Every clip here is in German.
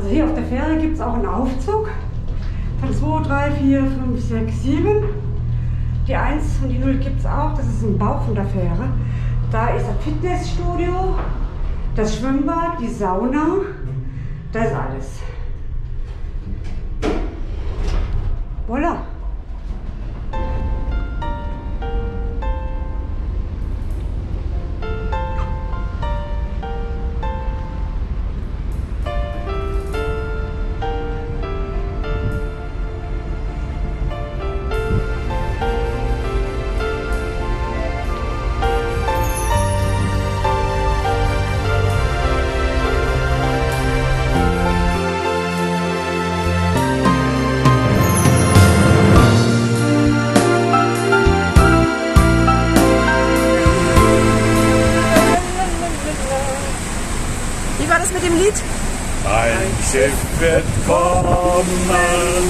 Also hier auf der Fähre gibt es auch einen Aufzug von 2, 3, 4, 5, 6, 7. Die 1 und die 0 gibt es auch, das ist im Bauch von der Fähre. Da ist das Fitnessstudio, das Schwimmbad, die Sauna, das ist alles. Voilà. Wie war das mit dem Lied? Ein Schiff wird kommen.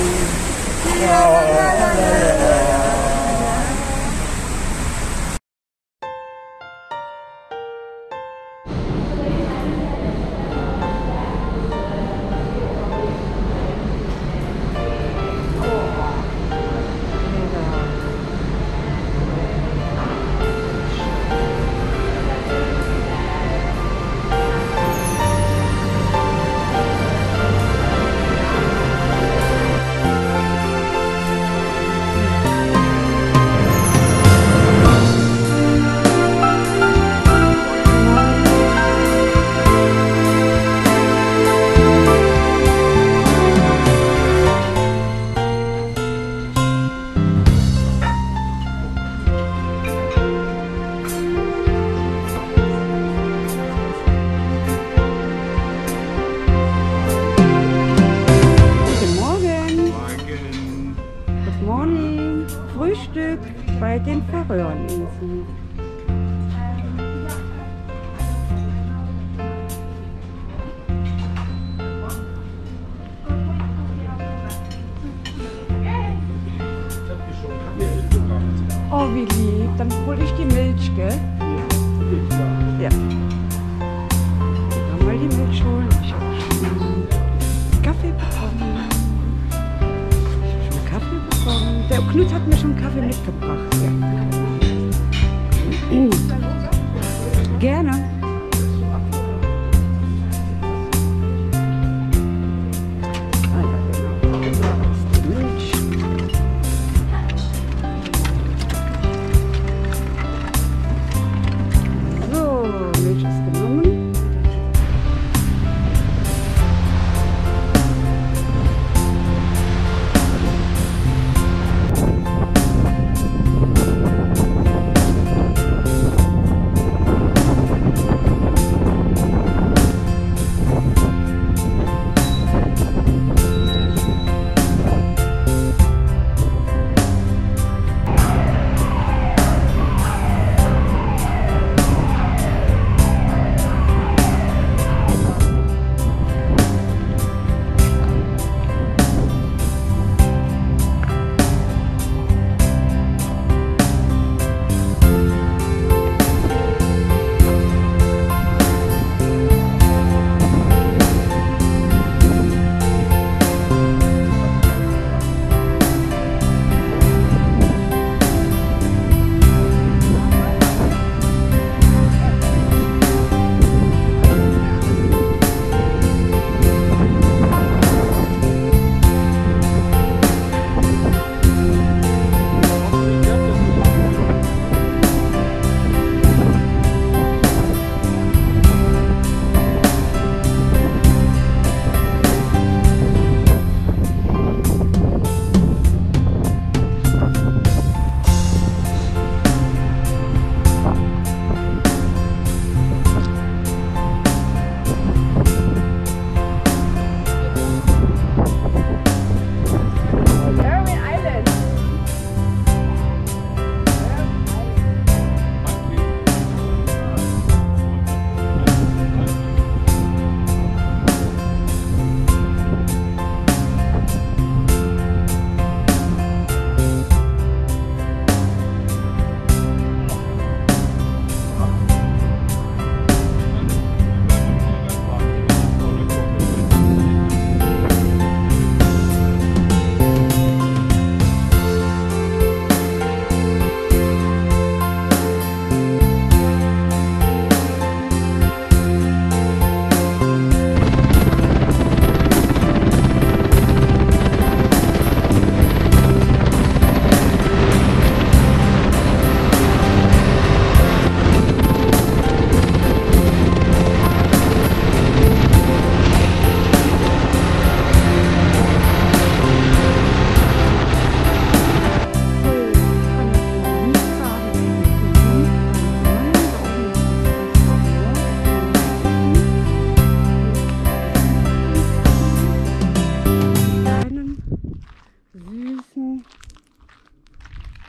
Frühstück bei den Färöerinseln. Oh, wie lieb. Dann hole ich die Milch, gell? Ja. Dann mal die Milch holen. Ich habe schon Kaffee bekommen. Der Knut hat mir schon Kaffee mitgebracht. Ja. Gerne. Ah ja, genau. Die Milch. So, Milch ist genommen.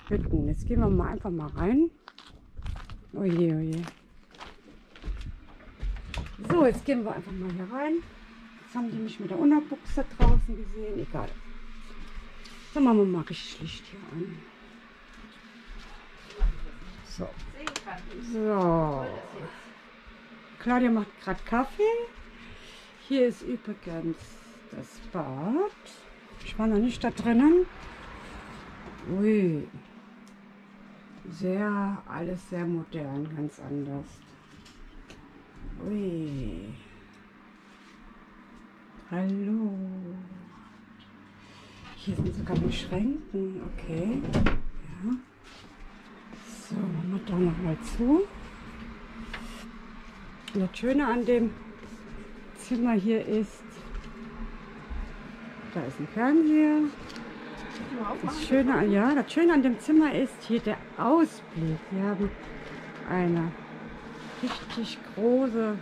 Hütten. Jetzt gehen wir mal einfach mal rein. Oje, oje. So, jetzt gehen wir einfach mal hier rein. Jetzt haben die mich mit der Unterbuchse draußen gesehen. Egal. Dann machen wir mal richtig Licht hier an. So. So. Claudia macht gerade Kaffee. Hier ist übrigens das Bad. Ich war noch nicht da drinnen. Ui. Alles sehr modern, ganz anders. Ui. Hallo. Hier sind sogar die Schränken, okay. Ja. So, machen wir da nochmal zu. Und das Schöne an dem Zimmer hier ist, da ist ein Fernseher. Das Schöne an dem Zimmer ist hier der Ausblick. Wir haben eine richtig große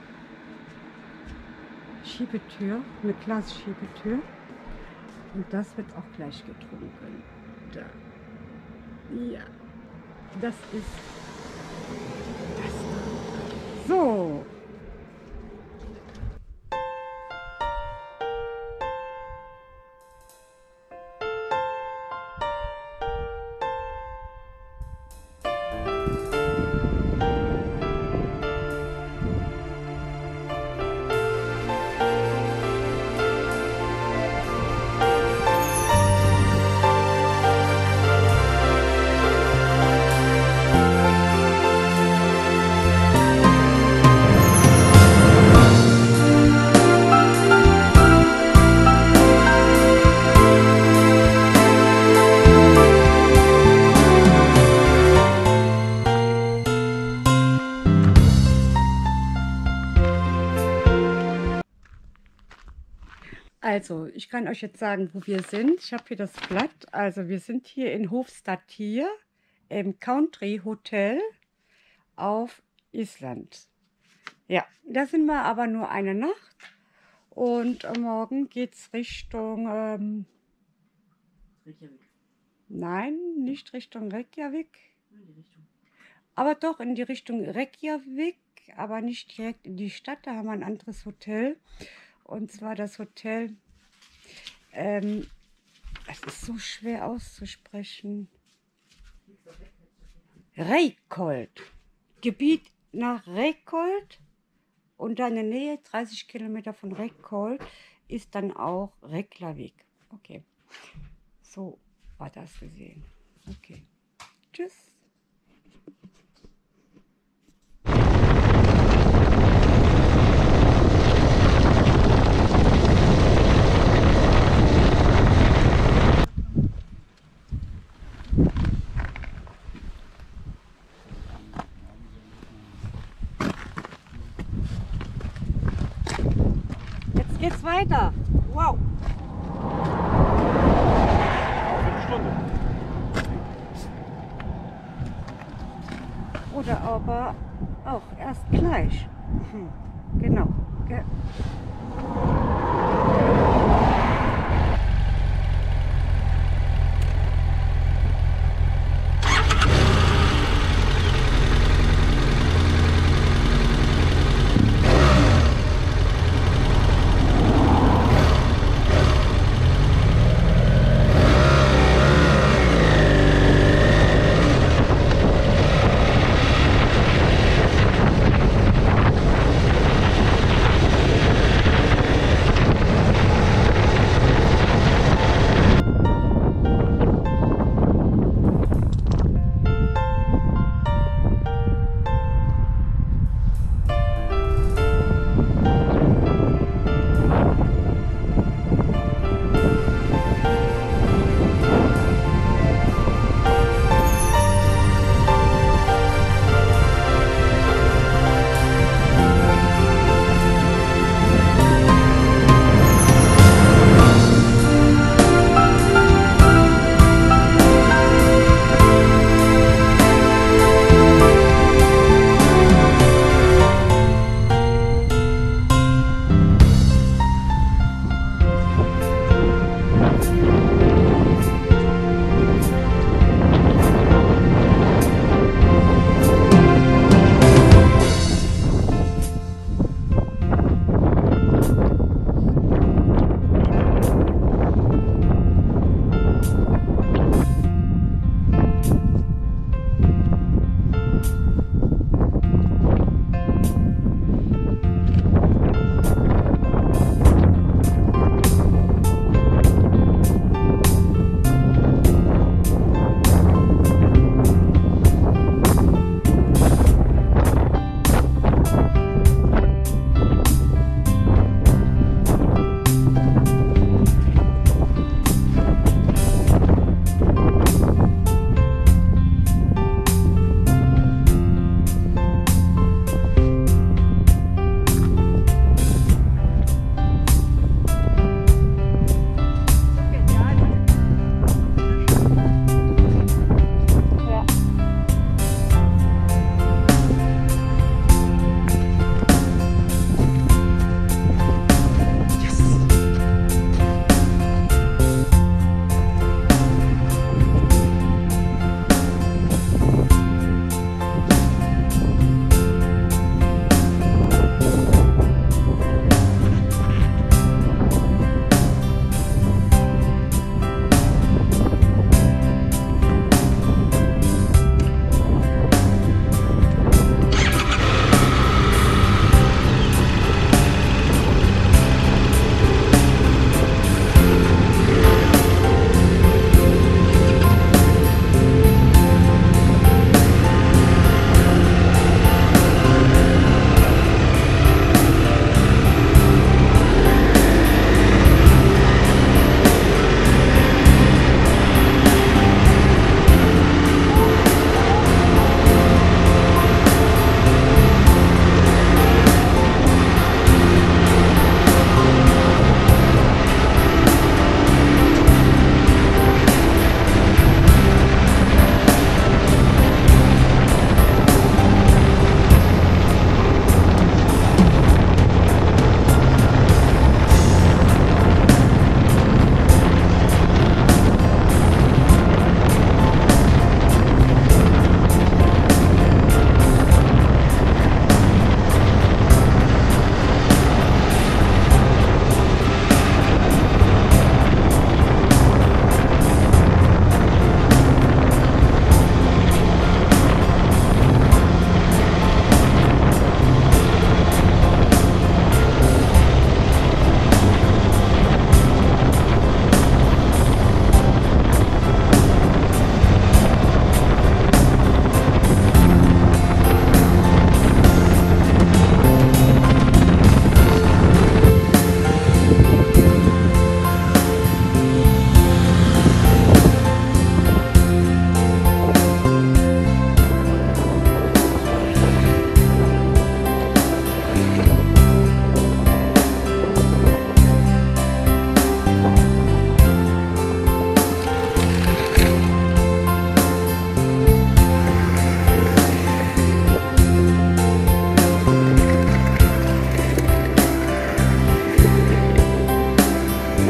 Schiebetür, eine Glasschiebetür. Und das wird auch gleich getrunken. Da. Ja, das ist das. So. Also, ich kann euch jetzt sagen, wo wir sind. Ich habe hier das Blatt. Also, wir sind hier in Hofstadtir im Country Hotel auf Island. Ja, da sind wir aber nur eine Nacht. Und morgen geht es Richtung... Reykjavik. Nein, nicht Richtung Reykjavik. Aber doch in die Richtung Reykjavik, aber nicht direkt in die Stadt. Da haben wir ein anderes Hotel. Und zwar das Hotel, es ist so schwer auszusprechen. Reykholt. Gebiet nach Reykholt und da in der Nähe, 30 Kilometer von Reykholt, ist dann auch Reykjavik. Okay, so war das gesehen. Okay, tschüss. Jetzt geht's weiter. Wow. Oder aber auch erst gleich. Genau.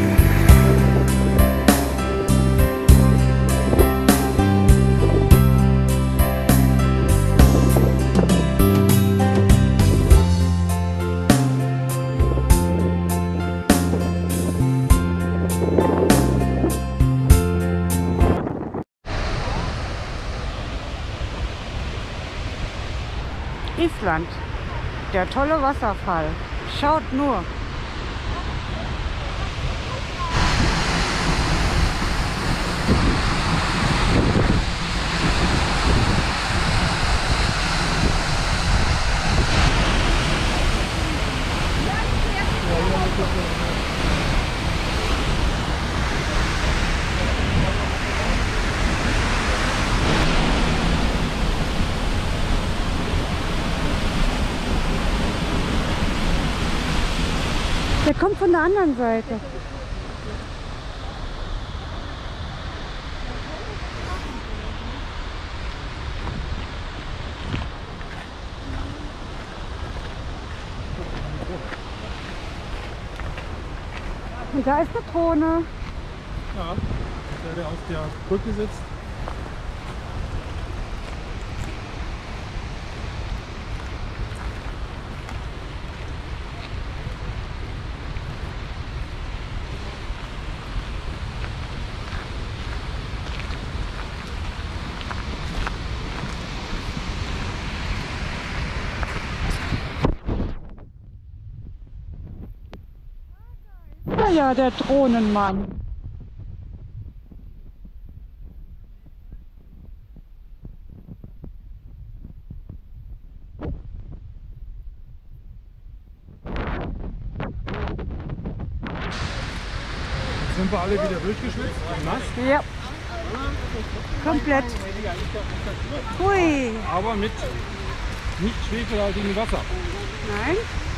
Island, der tolle Wasserfall. Schaut nur. Der kommt von der anderen Seite. Und da ist eine Drohne. Ja, der auf der Brücke sitzt. Ja, der Drohnenmann. Sind wir alle wieder durchgeschwitzt und nass? Ja. Komplett. Hui. Aber mit nicht schwefelhaltigem Wasser. Nein.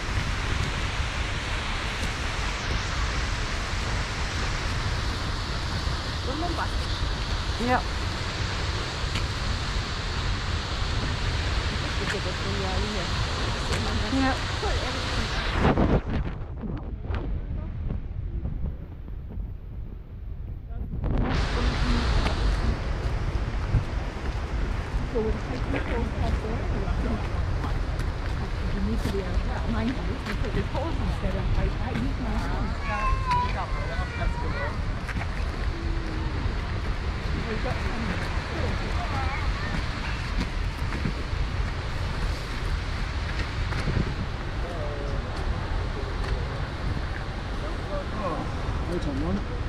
Ja. Ja. Alter Mann.